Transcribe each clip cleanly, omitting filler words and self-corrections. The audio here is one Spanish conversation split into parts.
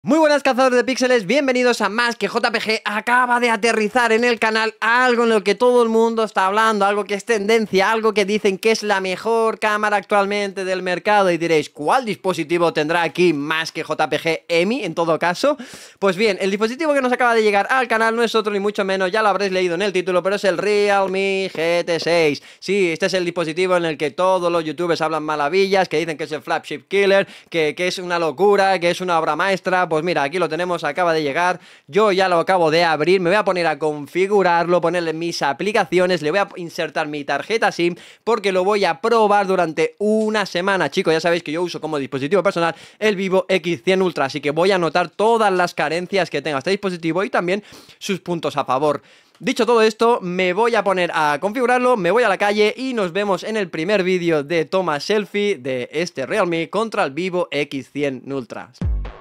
Muy buenas cazadores de píxeles, bienvenidos a más que JPG. Acaba de aterrizar en el canal algo en lo que todo el mundo está hablando, algo que es tendencia, algo que dicen que es la mejor cámara actualmente del mercado. Y diréis, ¿cuál dispositivo tendrá aquí más que JPG EMI en todo caso? Pues bien, el dispositivo que nos acaba de llegar al canal no es otro ni mucho menos, ya lo habréis leído en el título, pero es el Realme GT6. Sí, este es el dispositivo en el que todos los youtubers hablan maravillas, que dicen que es el flagship killer, que es una locura, que es una obra maestra. Pues mira, aquí lo tenemos, acaba de llegar, yo ya lo acabo de abrir, me voy a poner a configurarlo, ponerle mis aplicaciones, le voy a insertar mi tarjeta SIM, porque lo voy a probar durante una semana. Chicos, ya sabéis que yo uso como dispositivo personal el Vivo X100 Ultra, así que voy a anotar todas las carencias que tenga este dispositivo y también sus puntos a favor. Dicho todo esto, me voy a poner a configurarlo, me voy a la calle y nos vemos en el primer vídeo de toma selfie de este Realme contra el Vivo X100 Ultra.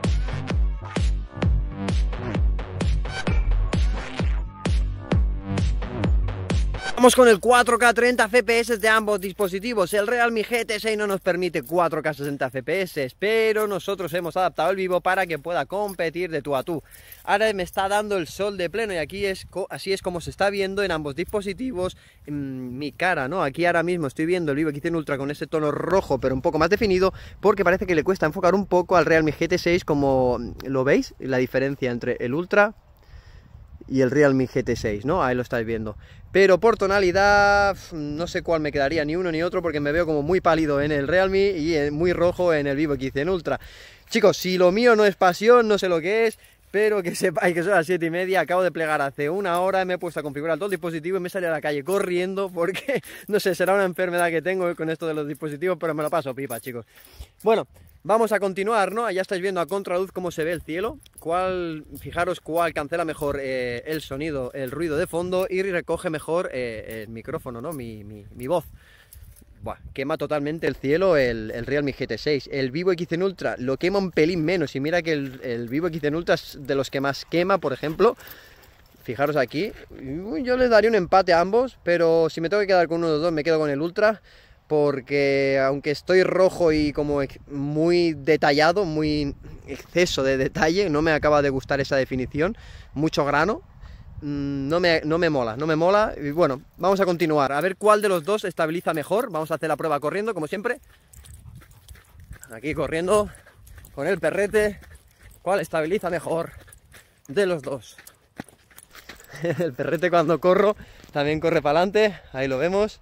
Vamos con el 4K 30 FPS de ambos dispositivos. El Realme GT6 no nos permite 4K 60 FPS, pero nosotros hemos adaptado el Vivo para que pueda competir de tú a tú. Ahora me está dando el sol de pleno y aquí así es como se está viendo en ambos dispositivos mi cara, ¿no? Aquí ahora mismo estoy viendo el Vivo X100 Ultra con ese tono rojo, pero un poco más definido, porque parece que le cuesta enfocar un poco al Realme GT6, como lo veis, la diferencia entre el Ultra y el Realme GT6, ¿no? Ahí lo estáis viendo. Pero por tonalidad, no sé cuál me quedaría, ni uno ni otro, porque me veo como muy pálido en el Realme y muy rojo en el Vivo X100 Ultra. Chicos, si lo mío no es pasión, no sé lo que es, pero que sepáis que son las 7:30, acabo de plegar hace una hora, me he puesto a configurar todo el dispositivo y me salí a la calle corriendo porque, no sé, será una enfermedad que tengo con esto de los dispositivos, pero me lo paso pipa, chicos. Bueno, vamos a continuar, ¿no? Ya estáis viendo a contraluz cómo se ve el cielo. Fijaros cuál cancela mejor el sonido, el ruido de fondo y recoge mejor el micrófono, ¿no? Mi voz. Buah, quema totalmente el cielo el Realme GT6. El Vivo X100 Ultra lo quema un pelín menos. Y mira que el Vivo X100 Ultra es de los que más quema, por ejemplo. Fijaros aquí. Yo les daría un empate a ambos, pero si me tengo que quedar con uno de los dos, me quedo con el Ultra. Porque aunque estoy rojo y como muy detallado, muy exceso de detalle, no me acaba de gustar esa definición, mucho grano, no me mola, y bueno, vamos a continuar, a ver cuál de los dos estabiliza mejor. Vamos a hacer la prueba corriendo, como siempre, aquí corriendo, con el perrete, cuál estabiliza mejor de los dos. El perrete cuando corro, también corre para adelante, ahí lo vemos.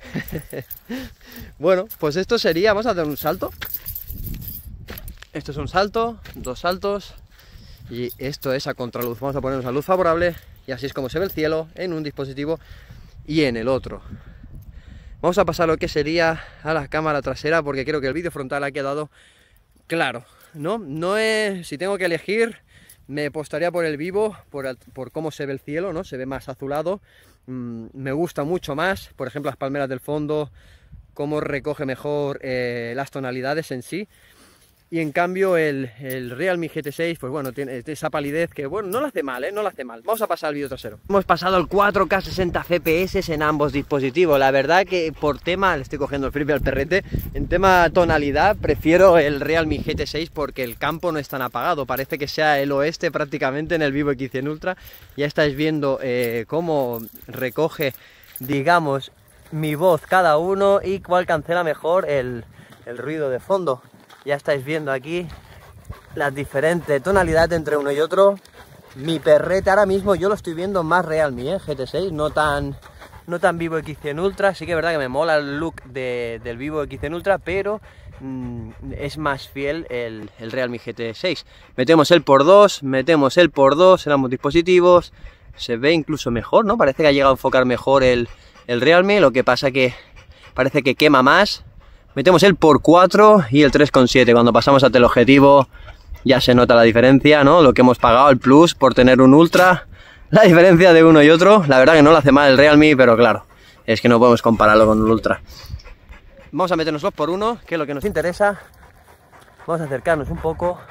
Bueno, pues esto sería, vamos a hacer un salto. Esto es un salto, dos saltos. Y esto es a contraluz. Vamos a ponernos a luz favorable. Y así es como se ve el cielo en un dispositivo y en el otro. Vamos a pasar lo que sería a la cámara trasera, porque creo que el vídeo frontal ha quedado claro, ¿no? Si tengo que elegir, me apostaría por el Vivo, por cómo se ve el cielo, ¿no? Se ve más azulado. Me gusta mucho más, por ejemplo, las palmeras del fondo, cómo recoge mejor las tonalidades en sí. Y en cambio el Realme GT6, pues bueno, tiene esa palidez que, bueno, no lo hace mal, no lo hace mal. Vamos a pasar al vídeo trasero. Hemos pasado el 4K 60 FPS en ambos dispositivos. La verdad que por tema, le estoy cogiendo el flipe al perrete, en tema tonalidad prefiero el Realme GT6 porque el campo no es tan apagado. Parece que sea el oeste prácticamente en el Vivo X100 Ultra. Ya estáis viendo cómo recoge, digamos, mi voz cada uno y cuál cancela mejor el ruido de fondo. Ya estáis viendo aquí las diferentes tonalidades entre uno y otro. Mi perrete ahora mismo yo lo estoy viendo más Realme, GT6, no tan Vivo X100 Ultra. Sí que es verdad que me mola el look del Vivo X100 Ultra, pero es más fiel el Realme GT6. Metemos el por 2 en ambos dispositivos. Se ve incluso mejor, ¿no? Parece que ha llegado a enfocar mejor el Realme, lo que pasa que parece que quema más. Metemos el por 4 y el 3,7. Cuando pasamos a teleobjetivo ya se nota la diferencia, ¿no? Lo que hemos pagado, el plus, por tener un Ultra. La diferencia de uno y otro. La verdad que no lo hace mal el Realme, pero claro, es que no podemos compararlo con un Ultra. Vamos a meternos los por 1, que es lo que nos interesa. Vamos a acercarnos un poco.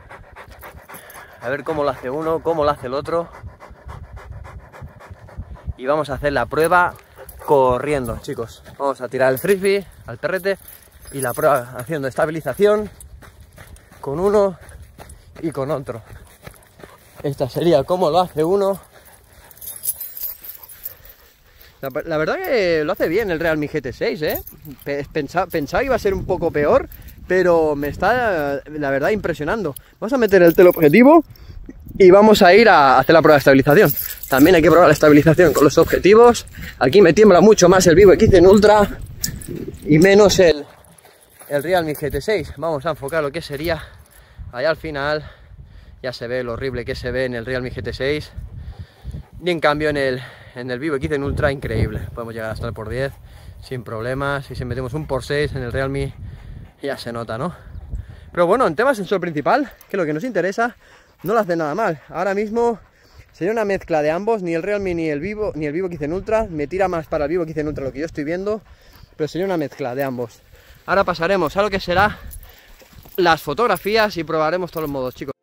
A ver cómo lo hace uno, cómo lo hace el otro. Y vamos a hacer la prueba corriendo, chicos. Vamos a tirar el frisbee al perrete y la prueba haciendo estabilización con uno y con otro. Esta sería como lo hace uno. La verdad que lo hace bien el Realme GT6, ¿eh? Pensaba que iba a ser un poco peor, pero me está, la verdad, impresionando. Vamos a meter el teleobjetivo y vamos a ir a hacer la prueba de estabilización. También hay que probar la estabilización con los objetivos. Aquí me tiembla mucho más el Vivo X100 Ultra y menos el Realme GT6. Vamos a enfocar lo que sería allá al final. Ya se ve lo horrible que se ve en el Realme GT6. Y en cambio en el Vivo X100 Ultra, increíble. Podemos llegar hasta el por 10 sin problemas. Y si metemos un por 6 en el Realme, ya se nota, ¿no? Pero bueno, en tema sensor principal, que es lo que nos interesa, no lo hace nada mal. Ahora mismo sería una mezcla de ambos. Ni el Realme ni el Vivo X100 Ultra. Me tira más para el Vivo X100 Ultra lo que yo estoy viendo, pero sería una mezcla de ambos. Ahora pasaremos a lo que será las fotografías y probaremos todos los modos, chicos.